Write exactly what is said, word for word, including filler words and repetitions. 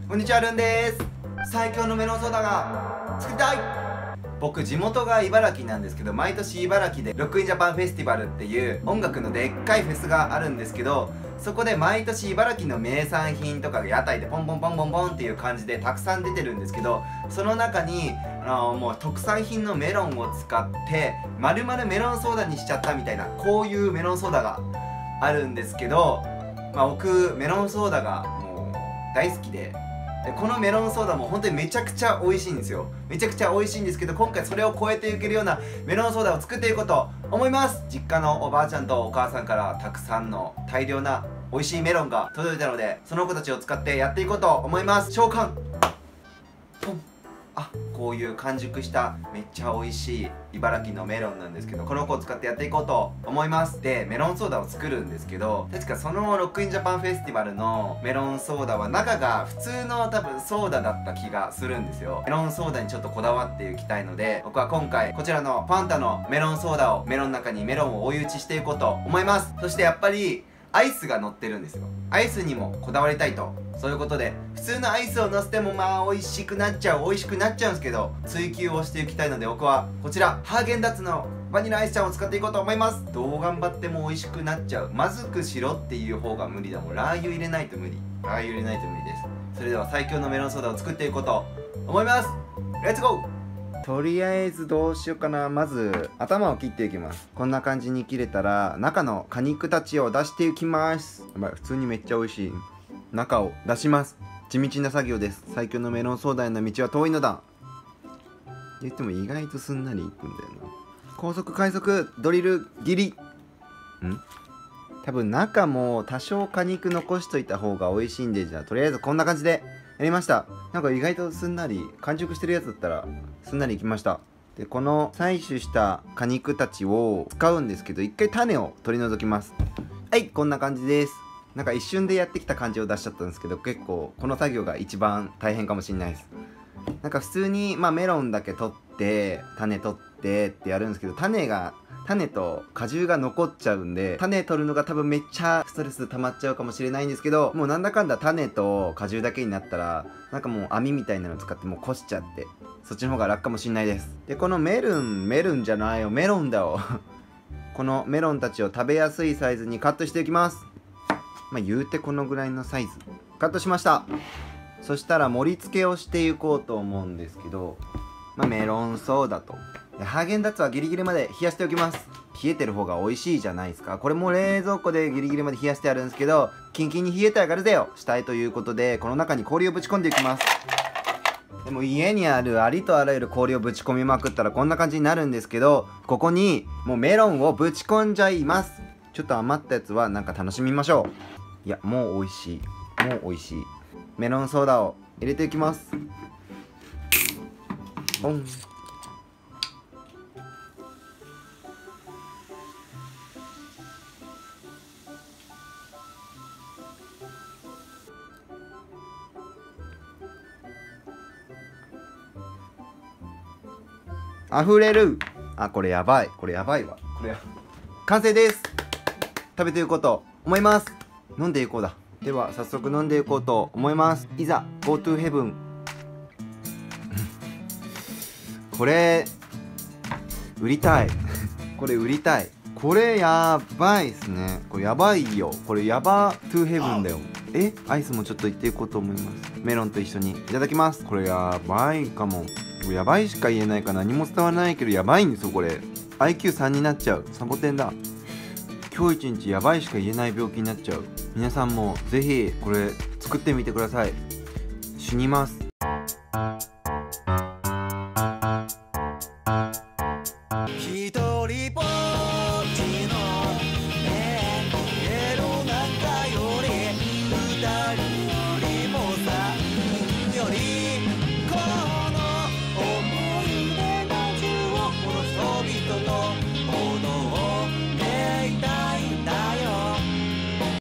こんにちは、ルンです。最強のメロンソーダが作りたい。僕地元が茨城なんですけど、毎年茨城でロックインジャパンフェスティバルっていう音楽のでっかいフェスがあるんですけど、そこで毎年茨城の名産品とかが屋台でポンポンポンポンポンっていう感じでたくさん出てるんですけど、その中にあのもう特産品のメロンを使って丸々メロンソーダにしちゃったみたいな、こういうメロンソーダがあるんですけど、まあ、僕メロンソーダがもう大好きで、でこのメロンソーダも本当にめちゃくちゃ美味しいんですよ。めちゃくちゃ美味しいんですけど、今回それを超えていけるようなメロンソーダを作っていこうと思います。実家のおばあちゃんとお母さんからたくさんの大量な美味しいメロンが届いたので、その子たちを使ってやっていこうと思います。召喚ポン。あ、こういう完熟しためっちゃ美味しい茨城のメロンなんですけど、この子を使ってやっていこうと思います。でメロンソーダを作るんですけど、確かそのロックインジャパンフェスティバルのメロンソーダは中が普通の多分ソーダだった気がするんですよ。メロンソーダにちょっとこだわっていきたいので、僕は今回こちらのファンタのメロンソーダをメロンの中にメロンを追い打ちしていこうと思います。そしてやっぱりアイスが乗ってるんですよ。アイスにもこだわりたいと、そういうことで普通のアイスを乗せてもまあ美味しくなっちゃう美味しくなっちゃうんですけど、追求をしていきたいので、僕はこちらハーゲンダッツのバニラアイスちゃんを使っていこうと思います。どう頑張っても美味しくなっちゃう。まずくしろっていう方が無理だもん。ラー油入れないと無理。ラー油入れないと無理です。それでは最強のメロンソーダを作っていこうと思います。レッツゴー。とりあえずどうしようかな。まず頭を切っていきます。こんな感じに切れたら中の果肉たちを出していきます。やばい、普通にめっちゃ美味しい。中を出します。地道な作業です。最強のメロンソーダへの道は遠いのだ。言っても意外とすんなりいくんだよな。高速快速ドリル切りん、多分中も多少果肉残しといた方が美味しいんで、じゃあとりあえずこんな感じでやりました。なんか意外とすんなり、完熟してるやつだったらすんなりいきました。でこの採取した果肉たちを使うんですけど、一回種を取り除きます。はい、こんな感じです。なんか一瞬でやってきた感じを出しちゃったんですけど、結構この作業が一番大変かもしれないです。なんか普通にまあメロンだけ取って種取ってってやるんですけど、種が種と果汁が残っちゃうんで、種取るのが多分めっちゃストレス溜まっちゃうかもしれないんですけど、もうなんだかんだ種と果汁だけになったら、なんかもう網みたいなの使ってもうこしちゃって、そっちの方が楽かもしれないです。でこのメルンメルンじゃないよメロンだよこのメロンたちを食べやすいサイズにカットしていきます。まあ言うてこのぐらいのサイズカットしました。そしたら盛り付けをしていこうと思うんですけど、まあ、メロンソーダとハーゲンダッツはギリギリまで冷やしておきます。冷えてる方が美味しいじゃないですか。これも冷蔵庫でギリギリまで冷やしてあるんですけど、キンキンに冷えたらガルゼをしたいということで、この中に氷をぶち込んでいきます。でも家にあるありとあらゆる氷をぶち込みまくったらこんな感じになるんですけど、ここにもうメロンをぶち込んじゃいます。ちょっと余ったやつはなんか楽しみましょう。いやもう美味しい、もう美味しいメロンソーダを入れていきます。ポン。溢れる。あ、これやばい、これやばいわ。これや完成です。食べていこうと思います。飲んでいこうだ。では早速飲んでいこうと思います。いざ Go to Heaven これ売りたいこれ売りたい。これやばいっすね。これやばいよ。これやば to Heaven だよ。えアイスもちょっといっていこうと思います。メロンと一緒にいただきます。これやばいかも。これやばいしか言えないか何も伝わらないけどやばいんですよこれ。 アイキューさん になっちゃう。サボテンだ。今日一日やばいしか言えない病気になっちゃう。皆さんもぜひこれ作ってみてください。死にます。